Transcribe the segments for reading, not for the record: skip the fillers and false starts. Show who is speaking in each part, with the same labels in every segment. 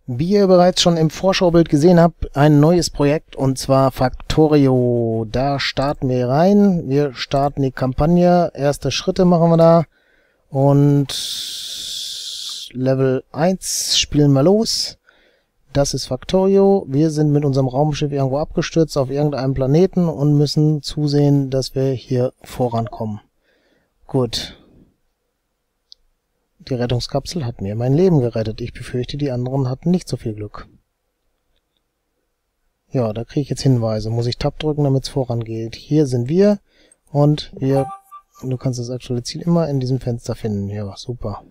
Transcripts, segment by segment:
Speaker 1: Wie ihr bereits schon im Vorschaubild gesehen habt, ein neues Projekt, und zwar Factorio. Da starten wir rein. Wir starten die Kampagne. Erste Schritte machen wir da. Und Level 1 spielen wir los. Das ist Factorio. Wir sind mit unserem Raumschiff irgendwo abgestürzt auf irgendeinem Planeten und müssen zusehen, dass wir hier vorankommen. Gut. Die Rettungskapsel hat mir mein Leben gerettet. Ich befürchte, die anderen hatten nicht so viel Glück. Ja, da kriege ich jetzt Hinweise. Muss ich Tab drücken, damit es vorangeht. Hier sind wir und du kannst das aktuelle Ziel immer in diesem Fenster finden. Ja, super.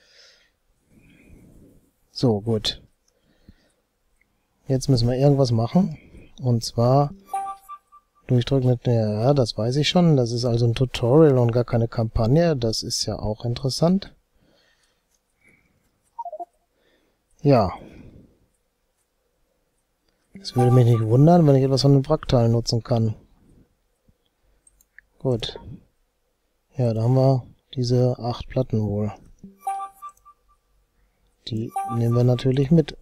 Speaker 1: So, gut. Jetzt müssen wir irgendwas machen. Und zwar durchdrücken mit, ja, das weiß ich schon. Das ist also ein Tutorial und gar keine Kampagne. Das ist ja auch interessant. Ja. Es würde mich nicht wundern, wenn ich etwas von den Wrackteilen nutzen kann. Gut. Ja, da haben wir diese 8 Platten wohl. Die nehmen wir natürlich mit.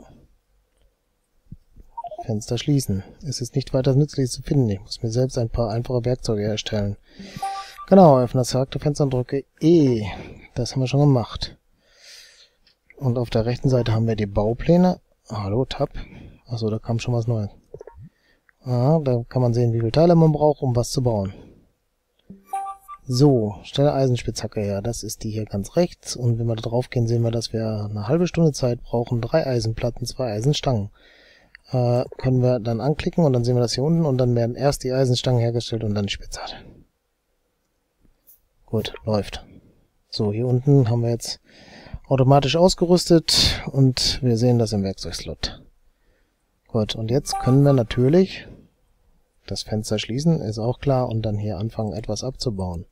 Speaker 1: Fenster schließen. Es ist nicht weiter nützlich zu finden. Ich muss mir selbst ein paar einfache Werkzeuge herstellen. Genau, öffne das Charakterfenster und drücke E. Das haben wir schon gemacht. Und auf der rechten Seite haben wir die Baupläne. Hallo, Tab. Achso, da kam schon was Neues. Ah, da kann man sehen, wie viele Teile man braucht, um was zu bauen. So, stelle Eisenspitzhacke her. Das ist die hier ganz rechts. Und wenn wir da drauf gehen, sehen wir, dass wir eine halbe Stunde Zeit brauchen. 3 Eisenplatten, 2 Eisenstangen. Können wir dann anklicken und dann sehen wir das hier unten. Und dann werden erst die Eisenstangen hergestellt und dann die Spitzhacke. Gut, läuft. So, hier unten haben wir jetzt automatisch ausgerüstet und wir sehen das im Werkzeugslot. Gut, und jetzt können wir natürlich das Fenster schließen, ist auch klar, und dann hier anfangen, etwas abzubauen.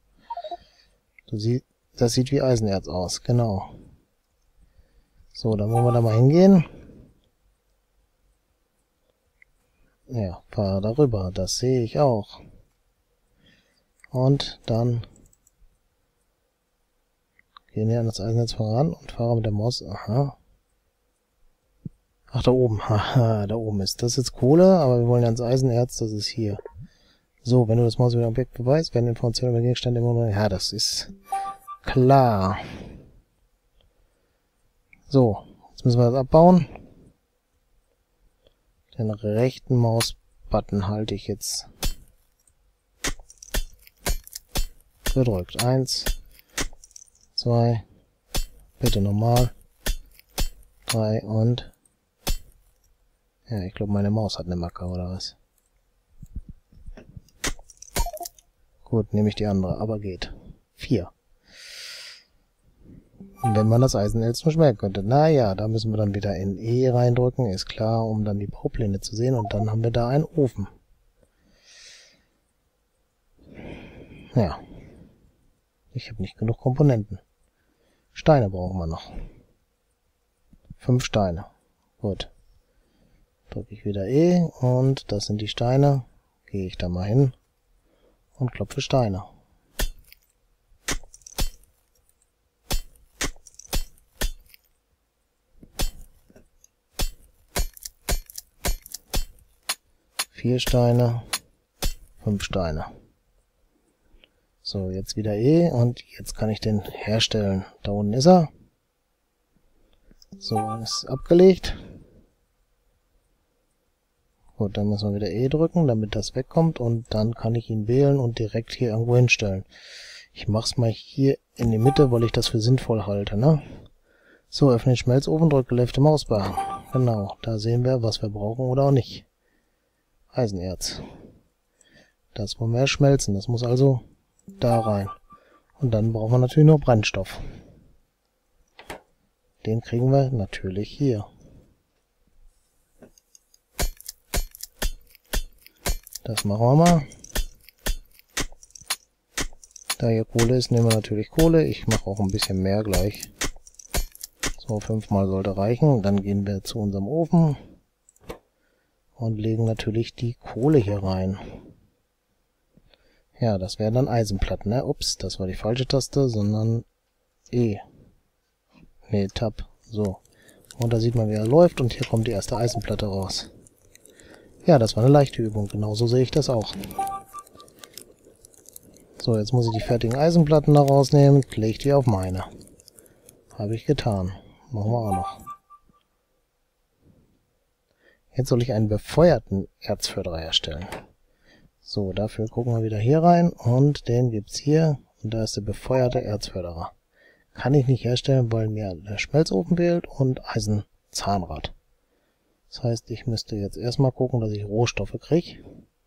Speaker 1: Das sieht wie Eisenerz aus, genau. So, dann wollen wir da mal hingehen. Ja, fahr darüber, das sehe ich auch. Und dann gehen wir an das Eisennetz voran und fahre mit der Maus. Aha. Ach, da oben. Haha, da oben ist. Das ist jetzt Kohle, aber wir wollen ja ans Eisenerz, das ist hier. So, wenn du das Maus über ein Objekt beweist, werden Informationen über den Gegenstand immer noch. Ja, das ist klar. So, jetzt müssen wir das abbauen. Den rechten Mausbutton halte ich jetzt gedrückt. 1, 2, bitte normal, 3 und... Ja, ich glaube, meine Maus hat eine Macke, oder was? Gut, nehme ich die andere, aber geht. 4. Wenn man das Eisenerz nur schmelzen könnte. Naja, da müssen wir dann wieder in E reindrücken, ist klar, um dann die Baupläne zu sehen. Und dann haben wir da einen Ofen. Ja. Ich habe nicht genug Komponenten. Steine brauchen wir noch. 5 Steine. Gut. Drücke ich wieder E und das sind die Steine. Gehe ich da mal hin und klopfe Steine. Vier Steine, 5 Steine. So, jetzt wieder E und jetzt kann ich den herstellen. Da unten ist er. So, ist abgelegt. Gut, dann müssen wir wieder E drücken, damit das wegkommt und dann kann ich ihn wählen und direkt hier irgendwo hinstellen. Ich mache es mal hier in die Mitte, weil ich das für sinnvoll halte, ne? So, öffne den Schmelzofen, drücke Left Mausbar. Genau, da sehen wir, was wir brauchen oder auch nicht. Eisenerz. Das wollen wir schmelzen, das muss also da rein. Und dann brauchen wir natürlich noch Brennstoff. Den kriegen wir natürlich hier. Das machen wir mal. Da hier Kohle ist, nehmen wir natürlich Kohle. Ich mache auch ein bisschen mehr gleich. So, 5 Mal sollte reichen. Dann gehen wir zu unserem Ofen und legen natürlich die Kohle hier rein. Ja, das wären dann Eisenplatten, ne? Ups, das war die falsche Taste, sondern E. Ne, Tab. So. Und da sieht man, wie er läuft, und hier kommt die erste Eisenplatte raus. Ja, das war eine leichte Übung, genauso sehe ich das auch. So, jetzt muss ich die fertigen Eisenplatten da rausnehmen, lege die auf meine. Habe ich getan. Machen wir auch noch. Jetzt soll ich einen befeuerten Erzförderer herstellen. So, dafür gucken wir wieder hier rein und den gibt's hier. Und da ist der befeuerte Erzförderer. Kann ich nicht herstellen, weil mir der Schmelzofen fehlt und Eisenzahnrad. Das heißt, ich müsste jetzt erstmal gucken, dass ich Rohstoffe kriege.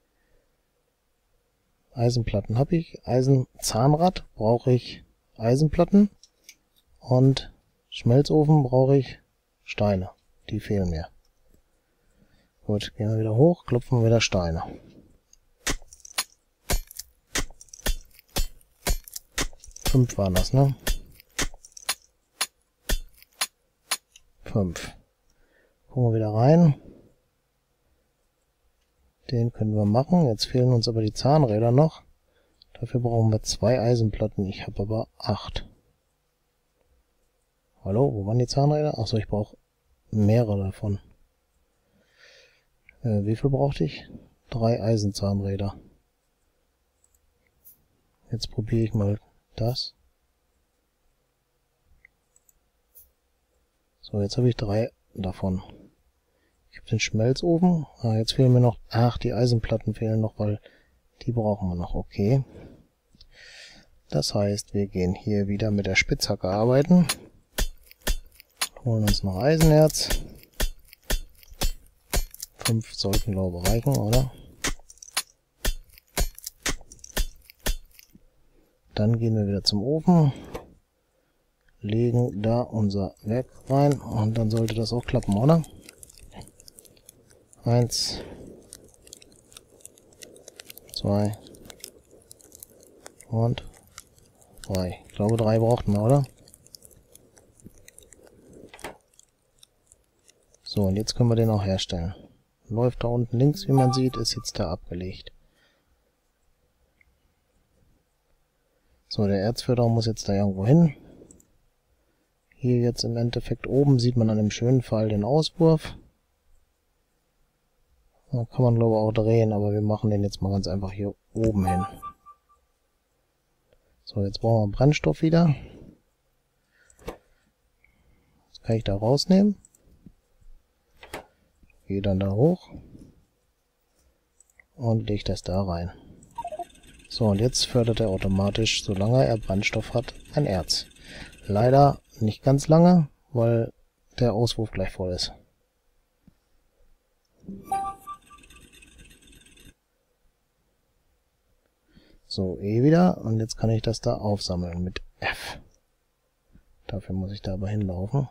Speaker 1: Eisenplatten habe ich. Eisenzahnrad brauche ich Eisenplatten. Und Schmelzofen brauche ich Steine. Die fehlen mir. Gut, gehen wir wieder hoch, klopfen wir wieder Steine. Fünf waren das, ne? 5. Gucken wir wieder rein. Den können wir machen. Jetzt fehlen uns aber die Zahnräder noch. Dafür brauchen wir 2 Eisenplatten. Ich habe aber 8. Hallo, wo waren die Zahnräder? Achso, ich brauche mehrere davon. Wie viel brauchte ich? 3 Eisenzahnräder. Jetzt probiere ich mal das. So, jetzt habe ich 3 davon. Ich habe den Schmelzofen. Jetzt fehlen mir noch... Ach, die Eisenplatten fehlen noch, weil die brauchen wir noch. Okay. Das heißt, wir gehen hier wieder mit der Spitzhacke arbeiten. Holen uns noch Eisenerz. 5 sollten, glaube ich, reichen, oder? Dann gehen wir wieder zum Ofen. Legen da unser Werk rein und dann sollte das auch klappen, oder? 1, 2 und 3. Ich glaube 3 brauchten wir, oder? So, und jetzt können wir den auch herstellen. Läuft da unten links, wie man sieht, ist jetzt da abgelegt. So, der Erzförderer muss jetzt da irgendwo hin. Hier jetzt im Endeffekt oben sieht man an dem schönen Pfeil den Auswurf. Da kann man, glaube ich, auch drehen, aber wir machen den jetzt mal ganz einfach hier oben hin. So, jetzt brauchen wir Brennstoff wieder. Das kann ich da rausnehmen. Gehe dann da hoch und lege das da rein. So, und jetzt fördert er automatisch, solange er Brennstoff hat, ein Erz. Leider nicht ganz lange, weil der Auswurf gleich voll ist. So, E wieder. Und jetzt kann ich das da aufsammeln mit F. Dafür muss ich da aber hinlaufen.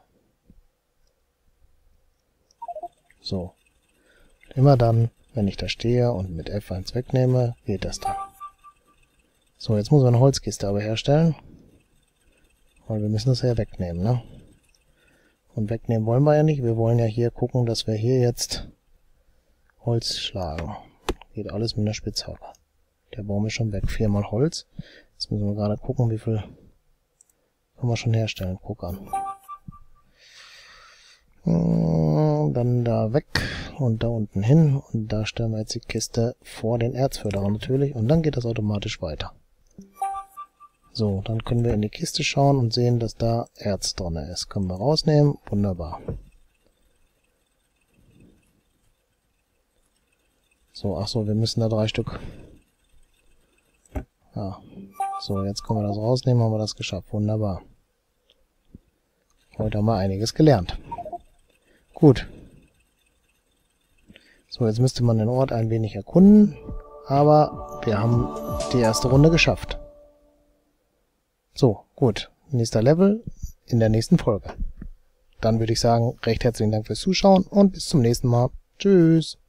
Speaker 1: So. Immer dann, wenn ich da stehe und mit F1 wegnehme, geht das dann. So, jetzt muss man eine Holzkiste aber herstellen. Weil wir müssen das ja wegnehmen, ne? Und wegnehmen wollen wir ja nicht. Wir wollen ja hier gucken, dass wir hier jetzt Holz schlagen. Geht alles mit einer Spitzhacke. Der Baum ist schon weg. 4 mal Holz. Jetzt müssen wir gerade gucken, wie viel können wir schon herstellen. Guck an. Dann da weg und da unten hin. Und da stellen wir jetzt die Kiste vor den Erzförderer natürlich. Und dann geht das automatisch weiter. So, dann können wir in die Kiste schauen und sehen, dass da Erz drin ist. Können wir rausnehmen. Wunderbar. So, ach so, wir müssen da 3 Stück. Ja. So, jetzt können wir das rausnehmen, haben wir das geschafft. Wunderbar. Heute haben wir einiges gelernt. Gut. So, jetzt müsste man den Ort ein wenig erkunden, aber wir haben die erste Runde geschafft. So, gut. Nächster Level in der nächsten Folge. Dann würde ich sagen, recht herzlichen Dank fürs Zuschauen und bis zum nächsten Mal. Tschüss.